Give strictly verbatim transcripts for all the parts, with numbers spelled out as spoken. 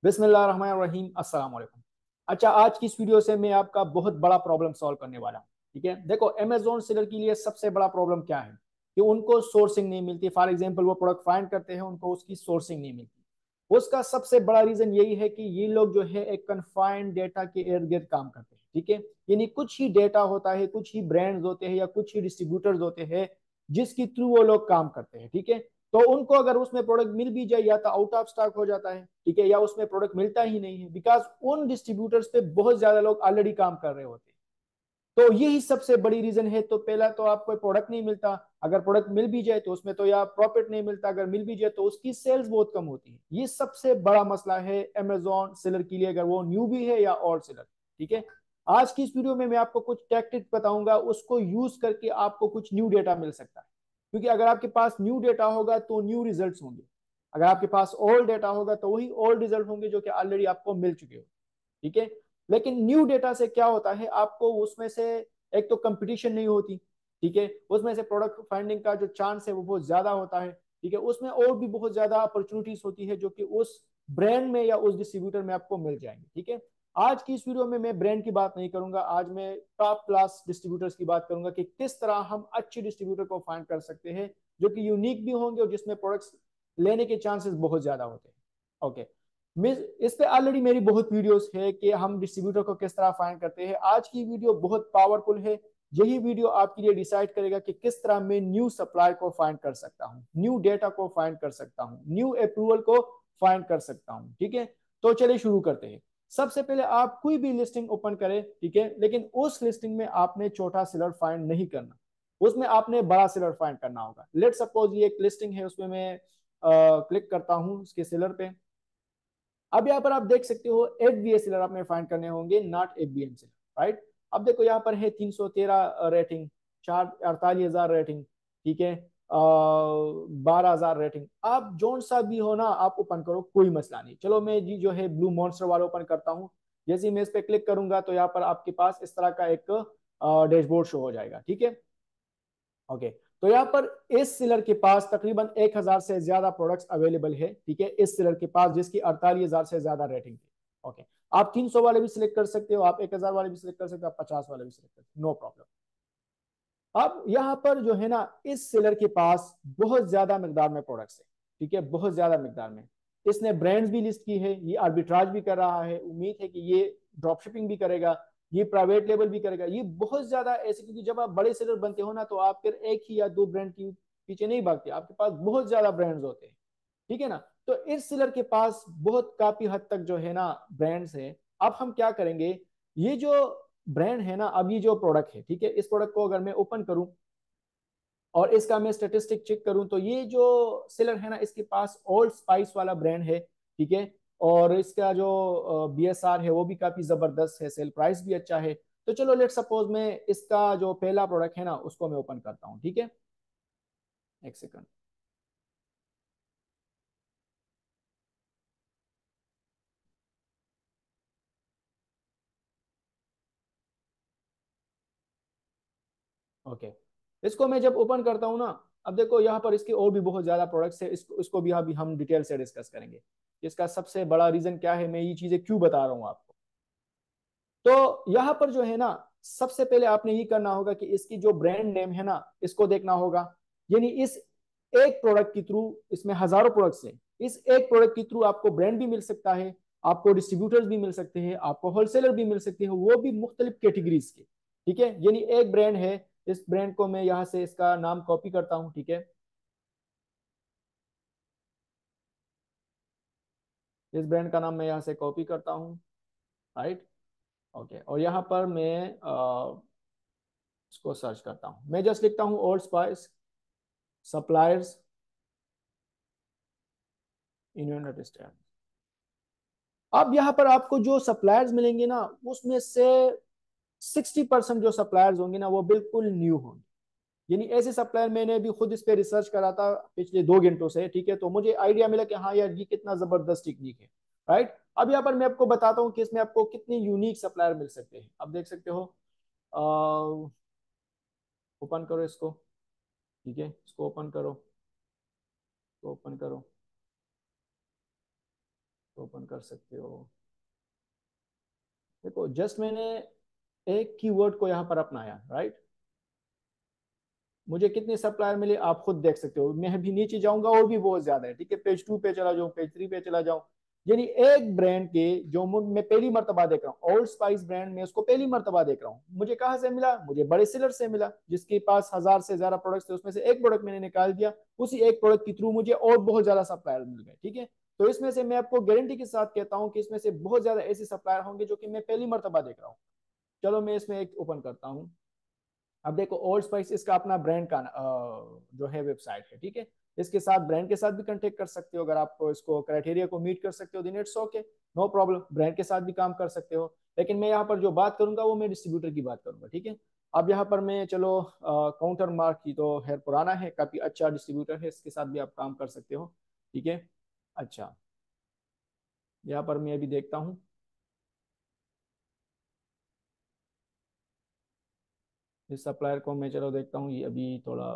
बिस्मिल्लाहिर्रहमानिर्रहीम अस्सलाम वालेकुम। अच्छा, आज की इस वीडियो से मैं आपका बहुत बड़ा प्रॉब्लम सॉल्व करने वाला हूँ। ठीक है, देखो अमेजोन सेलर के लिए सबसे बड़ा प्रॉब्लम क्या है कि उनको सोर्सिंग नहीं मिलती। फॉर एग्जांपल वो प्रोडक्ट फाइंड करते हैं, उनको उसकी सोर्सिंग नहीं मिलती। उसका सबसे बड़ा रीजन यही है कि ये लोग जो है एक कन्फाइंड डेटा के इर्द गिर्द काम करते हैं। ठीक है, यानी कुछ ही डेटा होता है, कुछ ही ब्रांड्स होते हैं या कुछ ही डिस्ट्रीब्यूटर्स होते हैं जिसके थ्रू वो लोग काम करते हैं। ठीक है, तो उनको अगर उसमें प्रोडक्ट मिल भी जाए या तो आउट ऑफ स्टॉक हो जाता है, ठीक है, या उसमें प्रोडक्ट मिलता ही नहीं है, बिकॉज उन डिस्ट्रीब्यूटर्स पे बहुत ज्यादा लोग ऑलरेडी काम कर रहे होते हैं। तो यही सबसे बड़ी रीजन है। तो पहला तो आपको प्रोडक्ट नहीं मिलता, अगर प्रोडक्ट मिल भी जाए तो उसमें तो या प्रॉफिट नहीं मिलता, अगर मिल भी जाए तो उसकी सेल्स बहुत कम होती है। ये सबसे बड़ा मसला है अमेजोन सेलर के लिए, अगर वो न्यू भी है या ओल्ड सेलर। ठीक है, आज की इस वीडियो में मैं आपको कुछ टैक्टिक्स बताऊंगा, उसको यूज करके आपको कुछ न्यू डेटा मिल सकता है। क्योंकि अगर आपके पास न्यू डेटा होगा तो न्यू रिजल्ट्स होंगे, अगर आपके पास ओल्ड डेटा होगा तो वही ओल्ड रिजल्ट होंगे जो कि ऑलरेडी आपको मिल चुके हो। ठीक है, लेकिन न्यू डेटा से क्या होता है, आपको उसमें से एक तो कंपटीशन नहीं होती। ठीक है, उसमें से प्रोडक्ट फाइंडिंग का जो चांस है वो बहुत ज्यादा होता है। ठीक है, उसमें और भी बहुत ज्यादा अपॉर्चुनिटीज होती है जो कि उस ब्रांड में या उस डिस्ट्रीब्यूटर में आपको मिल जाएंगे। ठीक है, आज की इस वीडियो में मैं ब्रांड की बात नहीं करूंगा, आज मैं टॉप क्लास डिस्ट्रीब्यूटर्स की बात करूंगा कि किस तरह हम अच्छे डिस्ट्रीब्यूटर को फाइंड कर सकते हैं जो कि यूनिक भी होंगे और जिसमें प्रोडक्ट्स लेने के चांसेस बहुत ज्यादा होते हैं। ओके, मिस इस पे ऑलरेडी मेरी बहुत वीडियोस है कि हम डिस्ट्रीब्यूटर को किस तरह फाइंड करते हैं। आज की वीडियो बहुत पावरफुल है। यही वीडियो आपके लिए डिसाइड करेगा कि किस तरह मैं न्यू सप्लाई को फाइंड कर सकता हूँ, न्यू डेटा को फाइंड कर सकता हूँ, न्यू अप्रूवल को फाइंड कर सकता हूँ। ठीक है, तो चलिए शुरू करते हैं। सबसे पहले आप कोई भी लिस्टिंग ओपन करें, ठीक है, लेकिन उस लिस्टिंग में आपने छोटा सेलर फाइंड नहीं करना, उसमें आपने बड़ा सेलर फाइंड करना होगा। लेट सपोज ये एक लिस्टिंग है, उसमें मैं क्लिक करता हूँ उसके सेलर पे। अब यहाँ पर आप देख सकते हो एफ बी ए सेलर आपने फाइंड करने होंगे, not F B M seller, right. अब देखो यहाँ पर है तीन सौ तेरह रेटिंग, चार अड़तालीस हजार रेटिंग, ठीक है, बारह हजार रेटिंग। आप जोन सा भी हो ना, आप ओपन करो, कोई मसला नहीं। चलो मैं जी जो है ब्लू मॉन्स्टर वाला ओपन करता हूँ। जैसे ही मैं इस पर क्लिक करूंगा तो यहाँ पर आपके पास इस तरह का एक डैशबोर्ड शो हो जाएगा। ठीक है, ओके, तो यहाँ पर इस सेलर के पास तकरीबन एक हजार से ज्यादा प्रोडक्ट्स अवेलेबल है। ठीक है, इस सेलर के पास जिसकी अड़तालीस हजार से ज्यादा रेटिंग है। ओके, आप तीन सौ वाले भी सिलेक्ट कर सकते हो, आप एक हजार वाले भी सिलेक्ट कर सकते हो, आप पचास वाले भी सिलेक्ट कर सकते हो, नो प्रॉब्लम। अब यहाँ पर जो है ना, इस सेलर के पास बहुत ज्यादा मिकदार में प्रोडक्ट्स है। ठीक है, बहुत ज्यादा मिकदार में। इसने ब्रांड्स भी लिस्ट की है, ये आर्बिट्राज भी कर रहा है, उम्मीद है कि ये ड्रॉप शिपिंग भी करेगा, ये प्राइवेट लेबल भी करेगा, ये बहुत ज्यादा ऐसे। क्योंकि जब आप बड़े सेलर बनते हो ना तो आप फिर एक ही या दो ब्रांड की पीछे नहीं भागते, आपके पास बहुत ज्यादा ब्रांड्स होते हैं। ठीक है ना, तो इस सेलर के पास बहुत काफी हद तक जो है ना ब्रांड्स है। अब हम क्या करेंगे, ये जो ब्रांड है ना, अब ये जो प्रोडक्ट है, ठीक है, इस प्रोडक्ट को अगर मैं ओपन करूं और इसका मैं स्टेटिस्टिक चेक करूं तो ये जो सेलर है ना, इसके पास ओल्ड स्पाइस वाला ब्रांड है। ठीक है, और इसका जो बी एस आर है वो भी काफी जबरदस्त है, सेल प्राइस भी अच्छा है। तो चलो लेट सपोज मैं इसका जो पहला प्रोडक्ट है ना उसको मैं ओपन करता हूँ। ठीक है, एक सेकंड। ओके, इसको मैं जब ओपन करता हूँ ना, अब देखो यहाँ पर इसके और भी बहुत ज्यादा प्रोडक्ट्स है, इसको इसको भी अभी हम डिटेल से डिस्कस करेंगे। इसका सबसे बड़ा रीजन क्या है, मैं ये चीजें क्यों बता रहा हूँ आपको। तो यहाँ पर जो है ना, सबसे पहले आपने ये करना होगा कि इसकी जो ब्रांड नेम है ना इसको देखना होगा। यानी इस एक प्रोडक्ट के थ्रू, इसमें हजारों प्रोडक्ट्स हैं, इस एक प्रोडक्ट के थ्रू आपको ब्रांड भी मिल सकता है, आपको डिस्ट्रीब्यूटर्स भी मिल सकते हैं, आपको होलसेलर भी मिल सकते हैं, वो भी मुख्तलिफ कैटेगरीज के। ठीक है, यानी एक ब्रांड है, इस ब्रांड को मैं यहाँ से इसका नाम कॉपी करता हूँ। ठीक है, इस ब्रांड का नाम मैं यहाँ से कॉपी करता हूँ, राइट। ओके, और यहाँ पर मैं अ, इसको सर्च करता हूँ, मैं जस्ट लिखता हूँ Old Spice suppliers in United State. अब यहाँ पर आपको जो सप्लायर्स मिलेंगे ना, उसमें से सिक्सटी परसेंट जो सप्लायर्स होंगे ना वो बिल्कुल न्यू होंगे। यानी ऐसे सप्लायर, मैंने भी खुद इस पे रिसर्च करा था पिछले दो घंटों से। ठीक है, तो मुझे आइडिया मिला कि हाँ यार ये कितना जबरदस्त टेक्निक है, राइट। अब यहाँ पर मैं आपको बताता हूँ कि इसमें आपको कितने यूनिक सप्लायर मिल सकते हैं। अब देख सकते हो, ओपन करो इसको। ठीक है, इसको ओपन करो, इसको ओपन करो। ओपन कर सकते हो। देखो जस्ट मैंने एक कीवर्ड को यहाँ पर अपनाया, राइट। मुझे कितने सप्लायर मिले आप खुद देख सकते हो। मैं भी नीचे जाऊंगा और भी बहुत ज्यादा है, ठीक है। पेज टू पे चला जाऊं, पेज थ्री पे चला जाऊं, यानी एक ब्रांड के जो मैं पहली मर्तबा देख रहा हूँ, ओल्ड स्पाइस ब्रांड में उसको पहली मर्तबा देख रहा हूँ। मुझे कहाँ से मिला? मुझे बड़े सेलर से मिला, जिसके पास हजार से ज्यादा प्रोडक्ट्स थे, उसमें से एक प्रोडक्ट मैंने निकाल दिया। उसी एक प्रोडक्ट के थ्रू मुझे और बहुत ज्यादा सप्लायर मिल गए, ठीक है। तो इसमें से मैं आपको गारंटी के साथ कहता हूँ कि इसमें से बहुत ज्यादा ऐसे सप्लायर होंगे जो कि मैं पहली मर्तबा देख रहा हूँ। चलो मैं इसमें एक ओपन करता हूँ। अब देखो ओल्ड स्पाइस इसका अपना ब्रांड का जो है वेबसाइट है, ठीक है। इसके साथ ब्रांड के साथ भी कांटेक्ट कर सकते हो, अगर आप इसको क्राइटेरिया को मीट कर सकते हो, then it's okay, no problem, brand के साथ भी काम कर सकते हो। लेकिन मैं यहाँ पर जो बात करूंगा वो मैं डिस्ट्रीब्यूटर की बात करूंगा, ठीक है। अब यहाँ पर मैं चलो काउंटर मार्क की तो है, पुराना है, काफी अच्छा डिस्ट्रीब्यूटर है, इसके साथ भी आप काम कर सकते हो, ठीक है। अच्छा, यहाँ पर मैं अभी देखता हूँ। इस सप्लायर को मैं चलो देखता हूँ, ये अभी थोड़ा,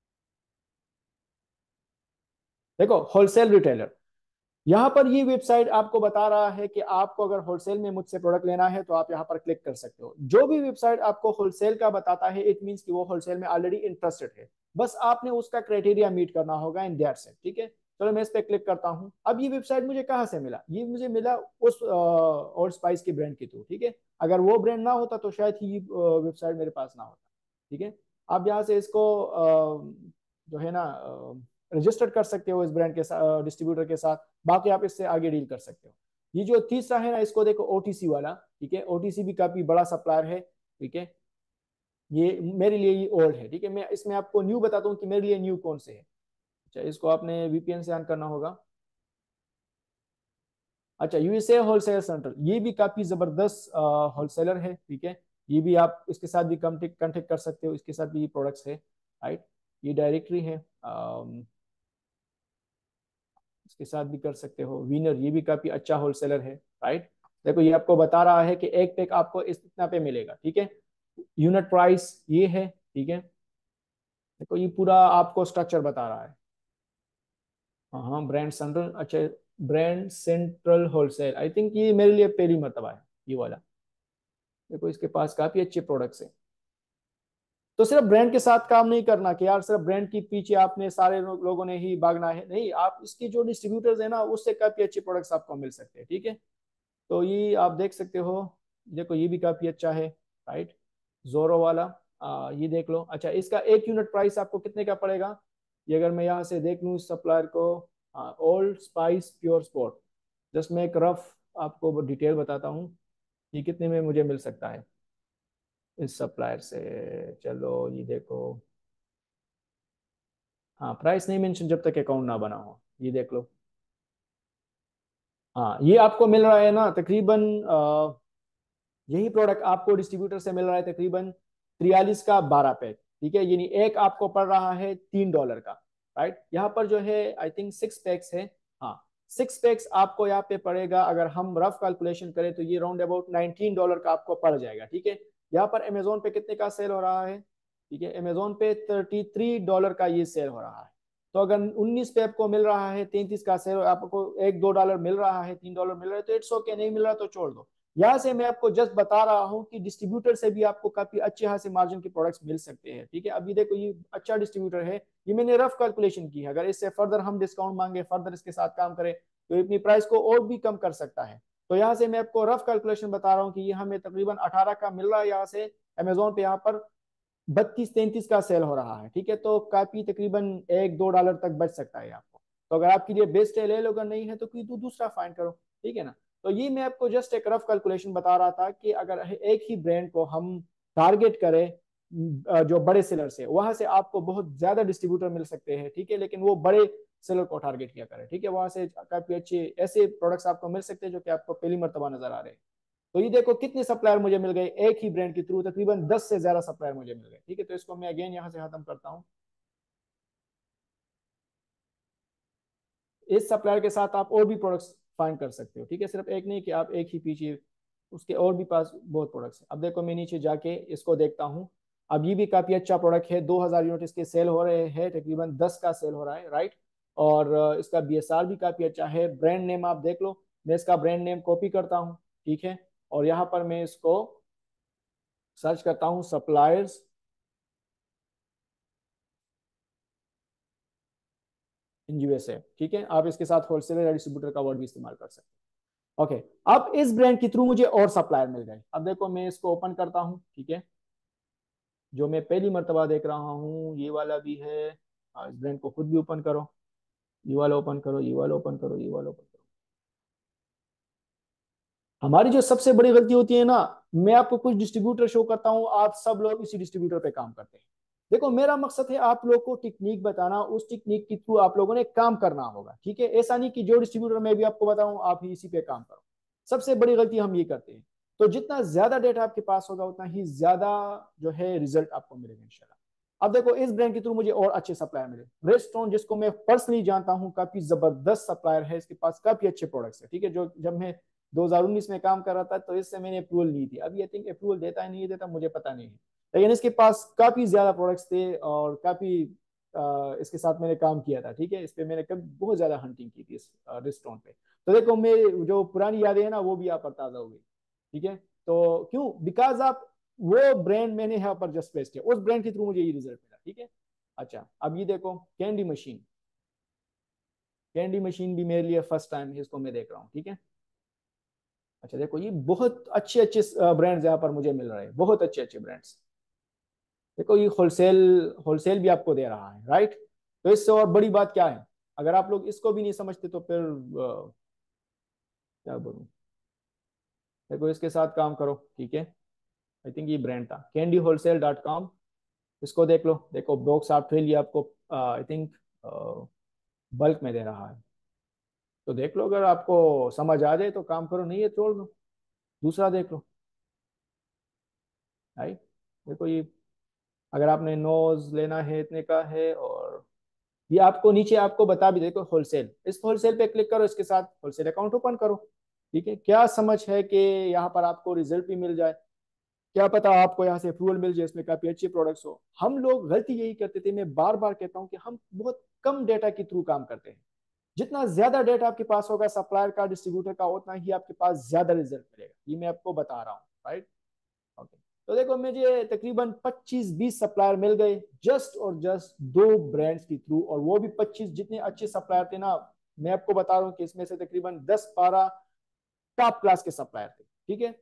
देखो होलसेल रिटेलर, यहाँ पर ये वेबसाइट आपको बता रहा है कि आपको अगर होलसेल में मुझसे प्रोडक्ट लेना है तो आप यहाँ पर क्लिक कर सकते हो। जो भी वेबसाइट आपको होलसेल का बताता है, इट मींस कि वो होलसेल में ऑलरेडी इंटरेस्टेड है। बस आपने उसका क्राइटेरिया मीट करना होगा, इन दैट्स इट, ठीक है। चलो मैं इस पर क्लिक करता हूँ। अब ये वेबसाइट मुझे कहाँ से मिला? ये मुझे मिला उस ओल्ड स्पाइस के ब्रांड के थ्रू, ठीक है। अगर वो ब्रांड ना होता तो शायद ही वेबसाइट मेरे पास ना होता, ठीक है। आप यहाँ से इसको अ, जो है ना रजिस्टर कर सकते हो इस ब्रांड के साथ, डिस्ट्रीब्यूटर के साथ। बाकी आप इससे आगे डील कर सकते हो। ये जो तीसरा है ना, इसको देखो ओटीसी वाला, ठीक है। ओटीसी भी काफी बड़ा सप्लायर है, ठीक है। ये मेरे लिए ये ओल्ड है, ठीक है। मैं इसमें आपको न्यू बताता हूँ कि मेरे लिए न्यू कौन से है। अच्छा, इसको आपने वीपीएन से ऑन करना होगा। अच्छा, यूएसए होलसेल सेंटर, ये भी काफी जबरदस्त होलसेलर है, ठीक है। ये भी आप इसके साथ भी कांटेक्ट कर सकते हो, इसके साथ भी प्रोडक्ट्स है, राइट। ये डायरेक्टरी है, अम, इसके साथ भी कर सकते हो। विनर, ये भी काफी अच्छा होलसेलर है, राइट। देखो ये आपको बता रहा है कि एक पैक आपको इस इतना पे मिलेगा, ठीक है। यूनिट प्राइस ये है, ठीक है। देखो ये पूरा आपको स्ट्रक्चर बता रहा है। हाँ हाँ, ब्रांड सेंट्रल, अच्छा, brand central wholesale, I think ये मेरे लिए पहली मर्तबा है ये वाला। देखो इसके पास काफी अच्छे प्रोडक्ट्स हैं। तो सिर्फ ब्रांड के साथ काम नहीं करना कि यार सिर्फ ब्रांड के पीछे आपने सारे लो, लोगों ने ही भागना है, नहीं। आप इसके जो डिस्ट्रीब्यूटर्स है ना, उससे काफी अच्छे प्रोडक्ट्स आपको मिल सकते हैं, ठीक है। तो ये आप देख सकते हो। देखो ये भी काफी अच्छा है, राइट। जोरो वाला, आ, ये देख लो। अच्छा, इसका एक यूनिट प्राइस आपको कितने का पड़ेगा? ये अगर मैं यहाँ से देख लूँ इस सप्लायर को, Old Spice pure sport, just मैं एक रफ आपको डिटेल बताता हूँ, ये कितने में मुझे मिल सकता है इस सप्लायर से। चलो ये देखो, हाँ प्राइस नहीं मेंशन जब तक अकाउंट ना बना हो, ये देख लो। हाँ, ये आपको मिल रहा है ना तकरीबन, यही प्रोडक्ट आपको डिस्ट्रीब्यूटर से मिल रहा है तकरीबन तिरयालीस का बारह पैक, ठीक है। यानी एक आपको पड़ रहा है तीन डॉलर का, राइट। यहाँ पर जो है आई थिंक सिक्स पैक्स है। हाँ, सिक्स पैक्स आपको यहाँ पे पड़ेगा, अगर हम रफ कैलकुलेशन करें तो ये राउंड अबाउट नाइनटीन डॉलर का आपको पड़ जाएगा, ठीक है। यहाँ पर अमेजोन पे कितने का सेल हो रहा है? ठीक है, अमेजोन पे थर्टी थ्री डॉलर का ये सेल हो रहा है। तो अगर उन्नीस पे आपको मिल रहा है, तैंतीस का सेल आपको एक दो डॉलर मिल रहा है, तीन डॉलर मिल रहा है, तो इट्स ओके। नहीं मिल रहा तो छोड़ दो। यहाँ से मैं आपको जस्ट बता रहा हूँ कि डिस्ट्रीब्यूटर से भी आपको काफी अच्छे खासे मार्जिन के प्रोडक्ट्स मिल सकते हैं, ठीक है। अभी देखो ये अच्छा डिस्ट्रीब्यूटर है, ये मैंने रफ कैलकुलेशन की है। अगर इससे फर्दर हम डिस्काउंट मांगे, फर्दर इसके साथ काम करें, तो अपनी प्राइस को और भी कम कर सकता है। तो यहाँ से मैं आपको रफ कैलकुलेशन बता रहा हूँ कि ये हमें तकरीबन अठारह का मिल रहा है यहाँ से। अमेजोन पे यहाँ पर बत्तीस तैंतीस का सेल हो रहा है, ठीक है। तो काफी तकरीबन एक दो डॉलर तक बच सकता है आपको। तो अगर आपके लिए बेस्ट है ले लो, अगर नहीं है तो कोई तो दूसरा फाइंड करो, ठीक है ना। तो ये मैं आपको जस्ट एक रफ कैलकुलेशन बता रहा था कि अगर एक ही ब्रांड को हम टारगेट करें, जो बड़े सेलर से, वहां से आपको बहुत ज्यादा डिस्ट्रीब्यूटर मिल सकते हैं, ठीक है। लेकिन वो बड़े सेलर को टारगेट किया करें, ठीक है। वहां से काफी अच्छे ऐसे प्रोडक्ट्स आपको मिल सकते हैं जो कि आपको पहली मर्तबा नजर आ रहे हैं। तो ये देखो कितने सप्लायर मुझे मिल गए एक ही ब्रांड के थ्रू, तकरीबन दस से ज्यादा सप्लायर मुझे मिल गए, ठीक है। तो इसको मैं अगेन यहाँ से खत्म करता हूँ। इस सप्लायर के साथ आप और भी प्रोडक्ट्स फाइंड कर सकते हो, ठीक है। सिर्फ एक नहीं कि आप एक ही पीछे, उसके और भी पास बहुत प्रोडक्ट्स हैं। अब देखो मैं नीचे जाके इसको देखता हूँ। अब ये भी काफी अच्छा प्रोडक्ट है, दो हजार यूनिट इसके सेल हो रहे हैं, तकरीबन दस का सेल हो रहा है, राइट। और अ, इसका बीएसआर भी काफी अच्छा है। ब्रांड नेम आप देख लो, मैं इसका ब्रांड नेम कॉपी करता हूँ, ठीक है, और यहाँ पर मैं इसको सर्च करता हूँ सप्लायर्स इन यूएसए, ठीक है। आप इसके साथ होलसेलर या डिस्ट्रीब्यूटर का वर्ड भी इस्तेमाल कर सकते हैं। ओके, अब इस ब्रांड के थ्रू मुझे और सप्लायर मिल गए। अब देखो मैं इसको ओपन करता हूँ, ठीक है, जो मैं पहली मर्तबा देख रहा हूँ ये वाला भी है। इस ब्रांड को खुद भी ओपन करो, ये वाला ओपन करो, ये वाला ओपन करो, ये वाला ओपन करो। हमारी जो सबसे बड़ी गलती होती है ना, मैं आपको कुछ डिस्ट्रीब्यूटर शो करता हूँ, आप सब लोग इसी डिस्ट्रीब्यूटर पे काम करते हैं। देखो मेरा मकसद है आप लोग को टेक्निक बताना, उस टेक्निक के थ्रू आप लोगों ने काम करना होगा, ठीक है। ऐसा नहीं कि जो डिस्ट्रीब्यूटर मैं भी आपको बताऊं आप ही इसी पे काम करो। सबसे बड़ी गलती हम ये करते हैं। तो जितना ज्यादा डेटा आपके पास होगा उतना ही ज्यादा जो है रिजल्ट आपको मिलेगा इंशाल्लाह। अब देखो इस ब्रांड के थ्रू मुझे और अच्छे सप्लायर मिले। रेस्टोरेंट जिसको मैं पर्सनली जानता हूँ, काफी जबरदस्त सप्लायर है, इसके पास काफी अच्छे प्रोडक्ट्स है, ठीक है। जो जब मैं दो हज़ार उन्नीस में काम कर रहा था तो इससे मैंने अप्रूवल ली थी। अभी आई थिंक अप्रूवल देता है नहीं देता मुझे पता नहीं है, लेकिन इसके पास काफी ज्यादा प्रोडक्ट्स थे और काफी आ, इसके साथ मैंने काम किया था, ठीक है। इस पे मैंने कभी बहुत ज्यादा हंटिंग की थी इस रेस्टोरेंट पे। तो देखो मेरी जो पुरानी यादें हैं ना वो भी आप पर ताजा हो गई, ठीक है। तो क्यों? बिकॉज आप वो ब्रांड मैंने यहाँ पर जस्ट प्लेस किया, उस ब्रांड के थ्रू मुझे ये रिजल्ट मिला, ठीक है। अच्छा अब ये देखो कैंडी मशीन, कैंडी मशीन भी मेरे लिए फर्स्ट टाइम है, इसको मैं देख रहा हूँ, ठीक है। अच्छा देखो ये बहुत अच्छे अच्छे ब्रांड्स यहाँ पर मुझे मिल रहे हैं, बहुत अच्छे अच्छे ब्रांड्स। देखो ये होलसेल होलसेल भी आपको दे रहा है, राइट। तो इससे और बड़ी बात क्या है? अगर आप लोग इसको भी नहीं समझते तो फिर अ, क्या बोलूं। देखो इसके साथ काम करो, ठीक है। आई थिंक ये ब्रांड था कैंडी होलसेल डॉट कॉम। इसको देख लो, देखो बॉक्स आप ये आपको आई थिंक बल्क में दे रहा है। तो देख लो, अगर आपको समझ आ जाए तो काम करो, नहीं है छोड़ दो, दूसरा देख लो, राइट। देखो ये अगर आपने नोज लेना है इतने का है, और ये आपको नीचे आपको बता भी, देखो होलसेल, इस होलसेल पे क्लिक करो, इसके साथ होलसेल अकाउंट ओपन करो, ठीक है। क्या समझ है कि यहाँ पर आपको रिजल्ट भी मिल जाए, क्या पता आपको यहाँ से अप्रूवल मिल जाए, इसमें काफी अच्छे प्रोडक्ट्स हो। हम लोग गलती यही करते थे, मैं बार बार कहता हूँ कि हम बहुत कम डेटा के थ्रू काम करते हैं। जितना ज्यादा डेटा आपके पास होगा सप्लायर का, डिस्ट्रीब्यूटर का, उतना ही आपके पास ज्यादा रिजल्ट मिलेगा, ये मैं आपको बता रहा हूँ, राइट। ओके, तो देखो मुझे तकरीबन पच्चीस बीस सप्लायर मिल गए जस्ट और जस्ट दो ब्रांड्स के थ्रू, और वो भी पच्चीस जितने अच्छे सप्लायर थे ना, मैं आपको बता रहा हूँ कि इसमें से तकरीबन दस बारह टॉप क्लास के सप्लायर थे, ठीक है।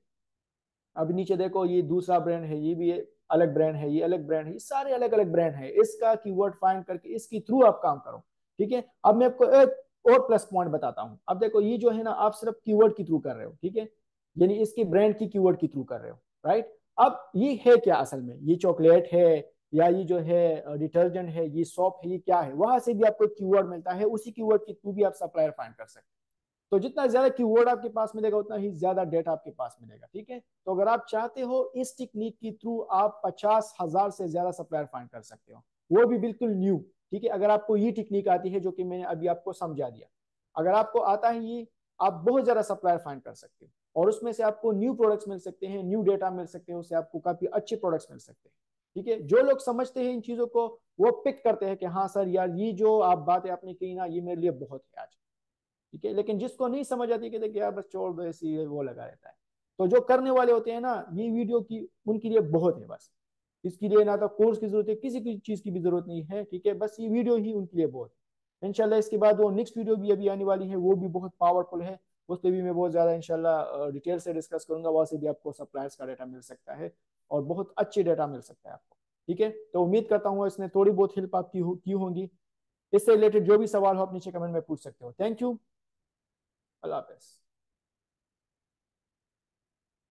अब नीचे देखो ये दूसरा ब्रांड है, ये भी अलग ब्रांड है, ये अलग ब्रांड है, ये सारे अलग अलग ब्रांड है। इसका कीवर्ड फाइंड करके इसके थ्रू आप काम करो, ठीक है। अब मैं आपको एक और प्लस पॉइंट बताता हूँ। अब देखो ये जो है ना, आप सिर्फ कीवर्ड के थ्रू कर रहे हो, ठीक है, यानी इसके ब्रांड की कीवर्ड के थ्रू कर रहे हो, राइट। अब ये है क्या असल में, ये चॉकलेट है या ये जो है डिटर्जेंट है, ये सॉप है, ये क्या है, वहां से भी आपको कीवर्ड मिलता है, उसी कीवर्ड के थ्रू भी आप सप्लायर फाइंड कर सकते हैं। तो जितना ज्यादा कीवर्ड आपके पास मिलेगा उतना ही ज्यादा डेटा आपके पास मिलेगा, ठीक है। तो अगर आप चाहते हो इस टेक्निक के थ्रू आप पचास हजार से ज्यादा सप्लायर फाइंड कर सकते हो, वो भी बिल्कुल न्यू, ठीक है। अगर आपको ये टेक्निक आती है जो कि मैंने अभी आपको समझा दिया, अगर आपको आता है ये, आप बहुत ज्यादा सप्लायर फाइंड कर सकते हो, और उसमें से आपको न्यू प्रोडक्ट्स मिल सकते हैं, न्यू डेटा मिल सकते हैं, उससे आपको काफी अच्छे प्रोडक्ट्स मिल सकते हैं, ठीक है। जो लोग समझते हैं इन चीजों को, वो पिक करते हैं कि हाँ सर यार ये जो आप बातें आपने की ना, ये मेरे लिए बहुत है आज, ठीक है। लेकिन जिसको नहीं समझ आती कि देखिए यार बस छोड़ दो, ऐसी वो लगा रहता है। तो जो करने वाले होते हैं ना, ये वीडियो की उनके लिए बहुत है बस। इसके लिए ना तो कोर्स की जरूरत है, किसी की चीज की भी जरूरत नहीं है, ठीक है। बस ये वीडियो ही उनके लिए बहुत है। इंशाल्लाह इसके बाद वो नेक्स्ट वीडियो भी अभी आने वाली है, वो भी बहुत पावरफुल है। उस पर भी मैं बहुत ज्यादा इंशाल्लाह डिटेल से डिस्कस करूंगा, वहां से भी आपको सप्लायर्स का डाटा मिल सकता है और बहुत अच्छे डाटा मिल सकता है आपको, ठीक है। तो उम्मीद करता हूँ इसने थोड़ी बहुत हेल्प आपकी हो, की होंगी। इससे रिलेटेड जो भी सवाल हो आप नीचे कमेंट में पूछ सकते हो। थैंक यू, अल्लाह हाफिज।